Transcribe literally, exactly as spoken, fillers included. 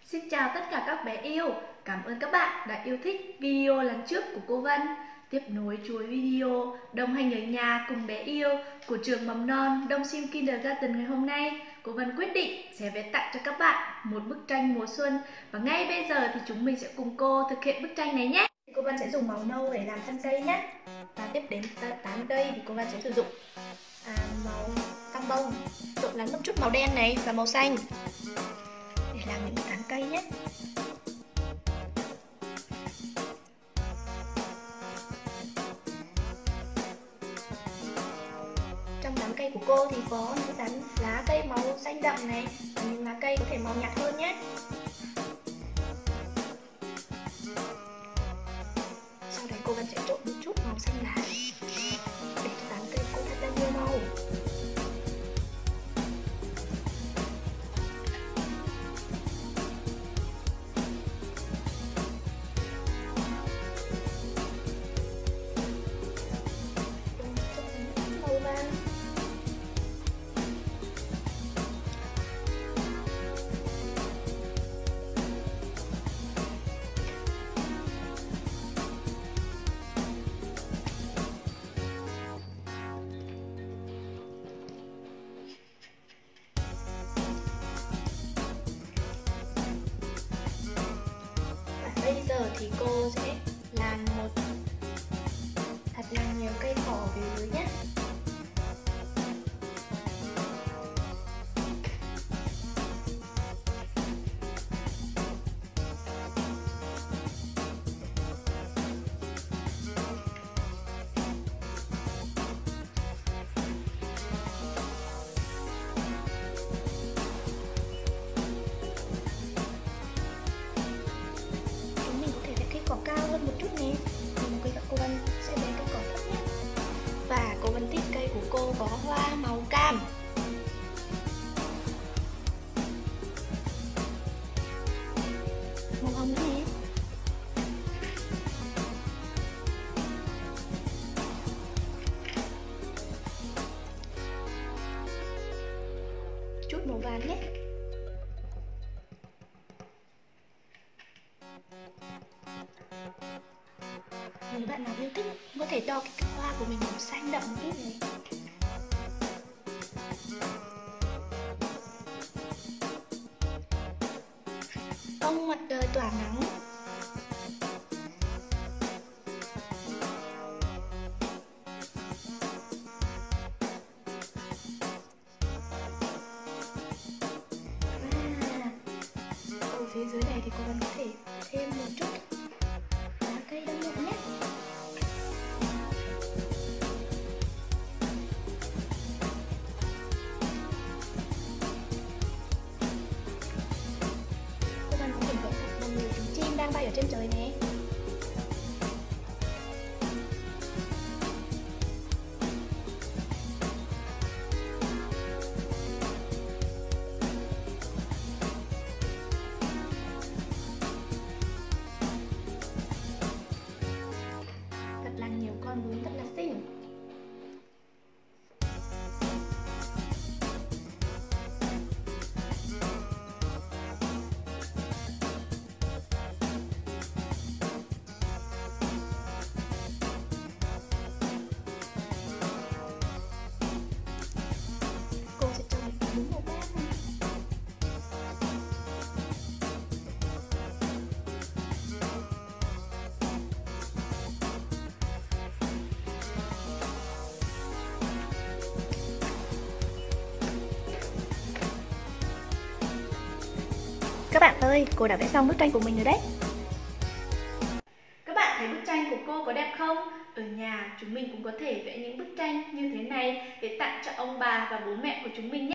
Xin chào tất cả các bé yêu. Cảm ơn các bạn đã yêu thích video lần trước của cô Vân. Tiếp nối chuỗi video đồng hành ở nhà cùng bé yêu của trường mầm non Đông Sim Kindergarten ngày hôm nay, cô Vân quyết định sẽ vẽ tặng cho các bạn một bức tranh mùa xuân. Và ngay bây giờ thì chúng mình sẽ cùng cô thực hiện bức tranh này nhé. Cô Vân sẽ dùng màu nâu để làm thân cây nhé. Và tiếp đến tán cây thì cô Vân sẽ sử dụng à, màu cam bông, trộn lẫn một chút màu đen này và màu xanh để làm những tán cây nhé. Trong tán cây của cô thì có những tán lá cây màu xanh đậm này và những lá cây có thể màu nhạt hơn nhé. Sau đấy cô Vân sẽ trộn một chút màu xanh lá để cho tán cây cô thật là nhiều màu. Màu vàng. Bây giờ thì cô sẽ làm một thật là nhiều cây cỏ phía dưới nhé. Cỏ cao hơn một chút nè, nhưng mà cô Vân sẽ vẽ cây cỏ thấp nhé. Và cô Vân thích cây của cô có hoa màu cam. Màu hồng nữa nè. Chút màu vàng nhé. Nếu bạn nào yêu thích có thể cho cái hoa của mình màu xanh đậm một chút này. Ông mặt trời tỏa nắng. À, ở phía dưới này thì cô vẫn có thể thêm một chút lá cây đâm nhẹ nhé. Cô Vân cũng thỉnh thoảng gặp một người chúng chim đang bay ở trên trời nè. Thật là nhiều con bướm rất là xinh. Cô sẽ cho mình bướm màu vàng này. Các bạn ơi, cô đã vẽ xong bức tranh của mình rồi đấy. Các bạn thấy bức tranh của cô có đẹp không? Ở nhà chúng mình cũng có thể vẽ những bức tranh như thế này để tặng cho ông bà và bố mẹ của chúng mình nhé.